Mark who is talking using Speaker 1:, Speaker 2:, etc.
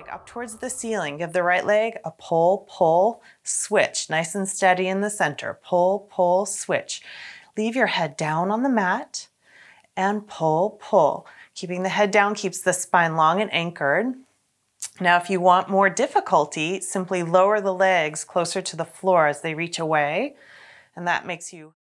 Speaker 1: up towards the ceiling. Give the right leg a pull, pull, switch. Nice and steady in the center. Pull, pull, switch. Leave your head down on the mat and pull, pull. Keeping the head down keeps the spine long and anchored. Now, if you want more difficulty, simply lower the legs closer to the floor as they reach away, and that makes you